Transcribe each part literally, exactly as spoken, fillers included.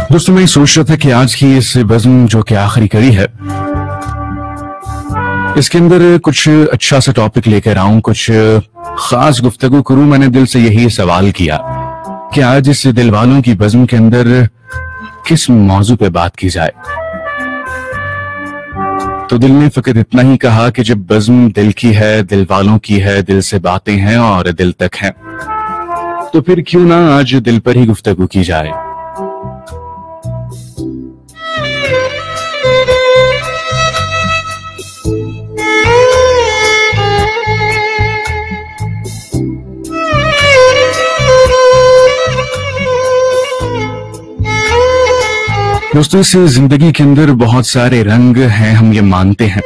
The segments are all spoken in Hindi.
दोस्तों मैं सोच रहा था कि आज की इस बज़्म जो कि आखिरी कड़ी है, इसके अंदर कुछ अच्छा सा टॉपिक लेकर आऊं, कुछ खास गुफ्तगू करूं। मैंने दिल से यही सवाल किया कि आज इस दिल वालों की बज़्म के अंदर किस मौजू पे बात की जाए। तो दिल ने फकत इतना ही कहा कि जब बज़्म दिल की है, दिल वालों की है, दिल से बातें हैं और दिल तक हैं, तो फिर क्यों ना आज दिल पर ही गुफ्तगू की जाए। दोस्तों इस जिंदगी के अंदर बहुत सारे रंग हैं, हम ये मानते हैं,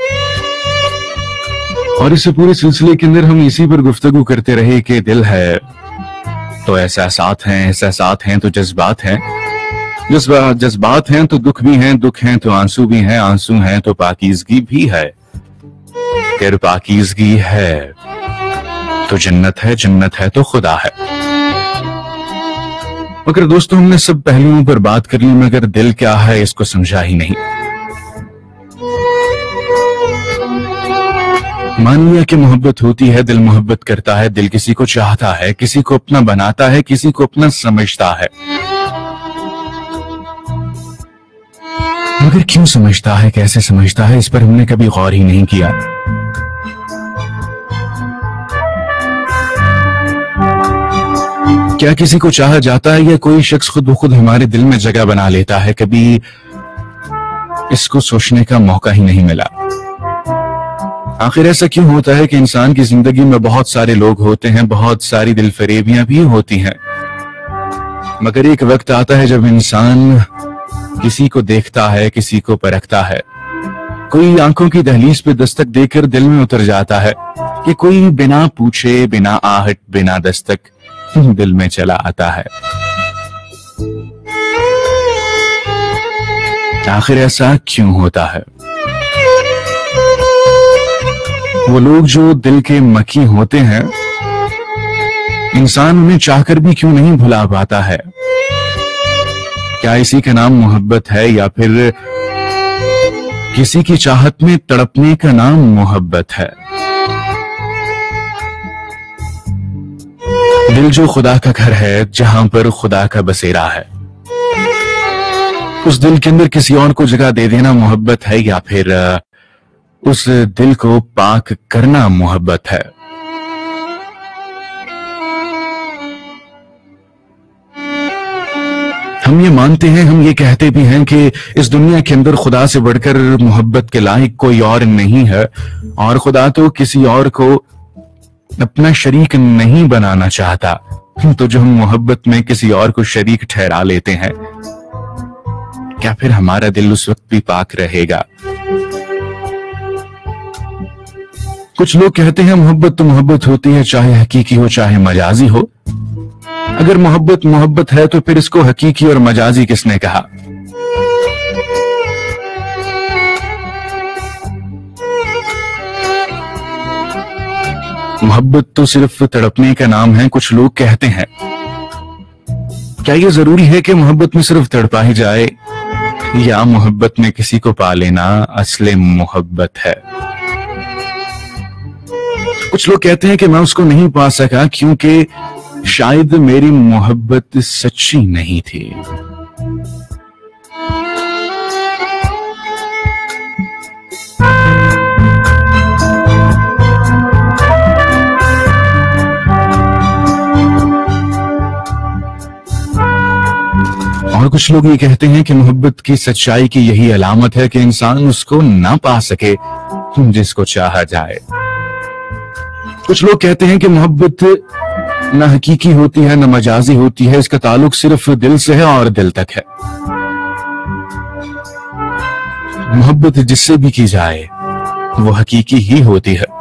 और इस पूरे सिलसिले के अंदर हम इसी पर गुफ्तगू करते रहे कि दिल है तो एहसासात हैं, एहसासात हैं तो जज्बात हैं, जज्बात जज्बात हैं तो दुख भी हैं, दुख हैं तो आंसू भी हैं, आंसू हैं तो पाकीज़गी भी है, फिर पाकीज़गी है तो जन्नत है, जन्नत है तो खुदा है। मगर दोस्तों हमने सब पहलुओं पर बात कर ली, मगर दिल क्या है इसको समझा ही नहीं। मान लिया कि मोहब्बत होती है, दिल मोहब्बत करता है, दिल किसी को चाहता है, किसी को अपना बनाता है, किसी को अपना समझता है, मगर क्यों समझता है, कैसे समझता है, इस पर हमने कभी गौर ही नहीं किया। क्या किसी को चाहा जाता है या कोई शख्स खुद ब खुद हमारे दिल में जगह बना लेता है? कभी इसको सोचने का मौका ही नहीं मिला। आखिर ऐसा क्यों होता है कि इंसान की जिंदगी में बहुत सारे लोग होते हैं, बहुत सारी दिलफरेबियां भी होती हैं, मगर एक वक्त आता है जब इंसान किसी को देखता है, किसी को परखता है, कोई आंखों की दहलीज पे दस्तक देकर दिल में उतर जाता है कि कोई बिना पूछे, बिना आहट, बिना दस्तक दिल में चला आता है। आखिर ऐसा क्यों होता है? वो लोग जो दिल के मकी होते हैं, इंसान उन्हें चाहकर भी क्यों नहीं भुला पाता है? क्या इसी का नाम मोहब्बत है, या फिर किसी की चाहत में तड़पने का नाम मोहब्बत है? दिल जो खुदा का घर है, जहां पर खुदा का बसेरा है, उस दिल के अंदर किसी और को जगह दे देना मोहब्बत है, या फिर उस दिल को पाक करना मोहब्बत है? हम ये मानते हैं, हम ये कहते भी हैं कि इस दुनिया के अंदर खुदा से बढ़कर मोहब्बत के लायक कोई और नहीं है, और खुदा तो किसी और को अपना शरीक नहीं बनाना चाहता। तो जो हम मोहब्बत में किसी और को शरीक ठहरा लेते हैं, क्या फिर हमारा दिल उस वक्त भी पाक रहेगा? कुछ लोग कहते हैं मोहब्बत तो मोहब्बत होती है, चाहे हकीकी हो चाहे मजाजी हो। अगर मोहब्बत मोहब्बत है तो फिर इसको हकीकी और मजाजी किसने कहा? मोहब्बत तो सिर्फ तड़पने का नाम है, कुछ लोग कहते हैं। क्या यह जरूरी है कि मोहब्बत में सिर्फ तड़पा ही जाए, या मोहब्बत में किसी को पा लेना असले मोहब्बत है? कुछ लोग कहते हैं कि मैं उसको नहीं पा सका क्योंकि शायद मेरी मोहब्बत सच्ची नहीं थी। और कुछ लोग ये कहते हैं कि मोहब्बत की सच्चाई की यही अलामत है कि इंसान उसको ना पा सके जिसको चाहा जाए। कुछ लोग कहते हैं कि मोहब्बत ना हकीकी होती है, ना मजाजी होती है, इसका ताल्लुक सिर्फ दिल से है और दिल तक है। मोहब्बत जिससे भी की जाए वो हकीकी ही होती है,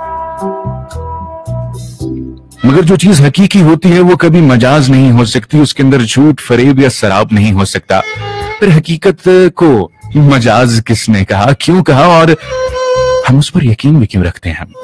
मगर जो चीज हकीकी होती है वो कभी मजाज नहीं हो सकती, उसके अंदर झूठ, फरेब या शराब नहीं हो सकता। फिर हकीकत को मजाज किसने कहा, क्यों कहा, और हम उस पर यकीन भी क्यों रखते हैं?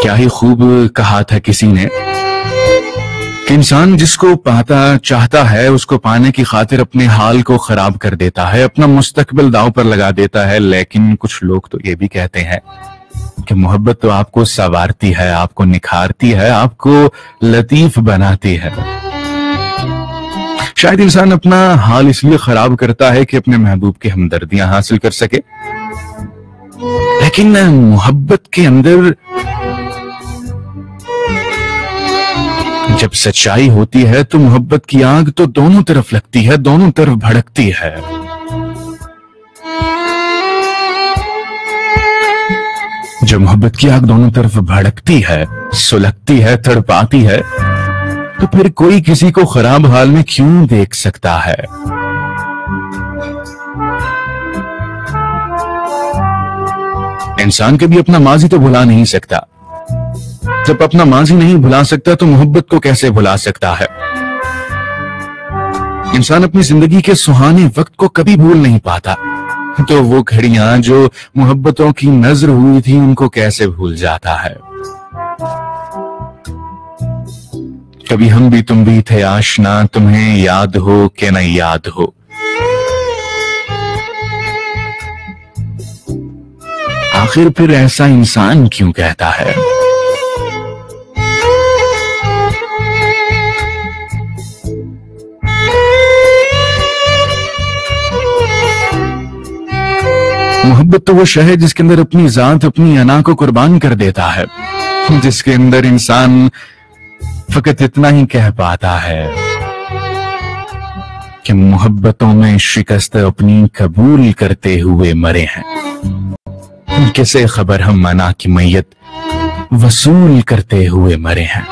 क्या ही खूब कहा था किसी ने कि इंसान जिसको पाता चाहता है उसको पाने की खातिर अपने हाल को खराब कर देता है, अपना मुस्तकबिल दांव पर लगा देता है। लेकिन कुछ लोग तो ये भी कहते हैं कि मोहब्बत तो आपको संवारती है, आपको निखारती है, आपको लतीफ बनाती है। शायद इंसान अपना हाल इसलिए खराब करता है कि अपने महबूब की हमदर्दियां हासिल कर सके, लेकिन मोहब्बत के अंदर जब सच्चाई होती है तो मोहब्बत की आग तो दोनों तरफ लगती है, दोनों तरफ भड़कती है। जब मोहब्बत की आग दोनों तरफ भड़कती है, सुलगती है, तड़पाती है, तो फिर कोई किसी को खराब हाल में क्यों देख सकता है। इंसान कभी अपना माजी तो भुला नहीं सकता। जब अपना माजी नहीं भुला सकता तो मोहब्बत को कैसे भुला सकता है। इंसान अपनी जिंदगी के सुहाने वक्त को कभी भूल नहीं पाता, तो वो घड़ियां जो मोहब्बतों की नजर हुई थी उनको कैसे भूल जाता है। कभी हम भी तुम भी थे आशना, तुम्हें याद हो कि न याद हो। आखिर फिर ऐसा इंसान क्यों कहता है। मोहब्बत तो वो शय है जिसके अंदर अपनी जात, अपनी अना को कुर्बान कर देता है, जिसके अंदर इंसान फकत इतना ही कह पाता है कि मोहब्बतों में शिकस्त अपनी कबूल करते हुए मरे हैं। किसे खबर हम मना की मैयत वसूल करते हुए मरे हैं।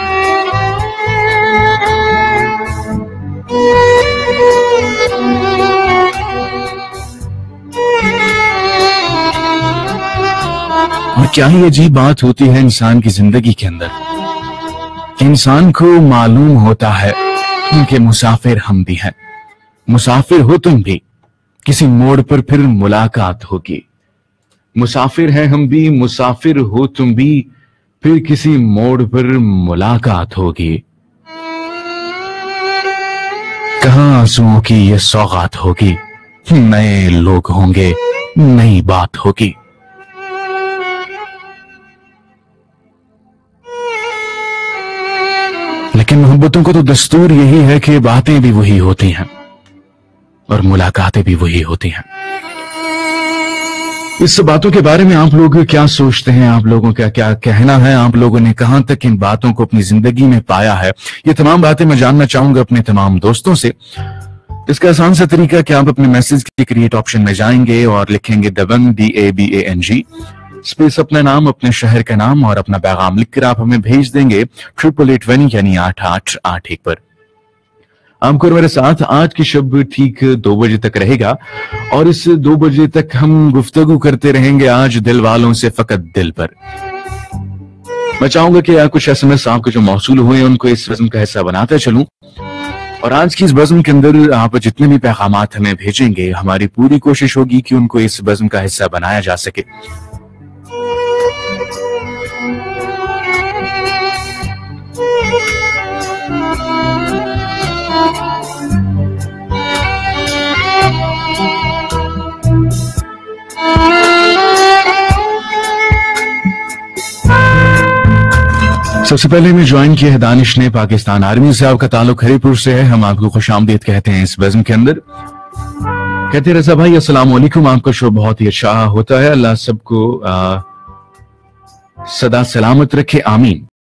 और क्या ही अजीब बात होती है इंसान की जिंदगी के अंदर, इंसान को मालूम होता है कि मुसाफिर हम भी हैं, मुसाफिर हो तुम भी, किसी मोड़ पर फिर मुलाकात होगी। मुसाफिर हैं हम भी, मुसाफिर हो तुम भी, फिर किसी मोड़ पर मुलाकात होगी। कहां आंसुओं की ये सौगात होगी, नए लोग होंगे, नई बात होगी। लेकिन मोहब्बतों को तो दस्तूर यही है कि बातें भी वही होती हैं और मुलाकातें भी वही होती हैं। इस बातों के बारे में आप लोग क्या सोचते हैं, आप लोगों का क्या कहना है, आप लोगों ने कहां तक इन बातों को अपनी जिंदगी में पाया है, ये तमाम बातें मैं जानना चाहूंगा अपने तमाम दोस्तों से। इसका आसान सा तरीका कि आप अपने मैसेज के क्रिएट ऑप्शन में जाएंगे और लिखेंगे Dabangg, D A B A N G, space अपना नाम, अपने शहर का नाम और अपना पैगाम लिखकर आप हमें भेज देंगे ट्रिपल एट वन यानी आठ आठ आठ एक पर। आपको और मेरे साथ आज की शब ठीक दो बजे तक रहेगा और इस दो बजे तक हम गुफ्तगू करते रहेंगे आज दिल वालों से फकत दिल पर। मैं चाहूंगा कि यार कुछ एसएमएस आपके जो मौसूल हुए उनको इस बज़्म का हिस्सा बनाते चलूं और आज की इस बज़्म के अंदर आप जितने भी पैगामात हमें भेजेंगे हमारी पूरी कोशिश होगी कि उनको इस बज़्म का हिस्सा बनाया जा सके। सबसे पहले मैं ज्वाइन किया है दानिश ने पाकिस्तान आर्मी से, आपका ताल्लुक हरीपुर से है, हम आपको खुशामदीद कहते हैं इस बज़्म के अंदर। कहते रज़ा भाई अस्सलाम वालेकुम, आपका शो बहुत ही अच्छा होता है, अल्लाह सबको आ, सदा सलामत रखे, आमीन।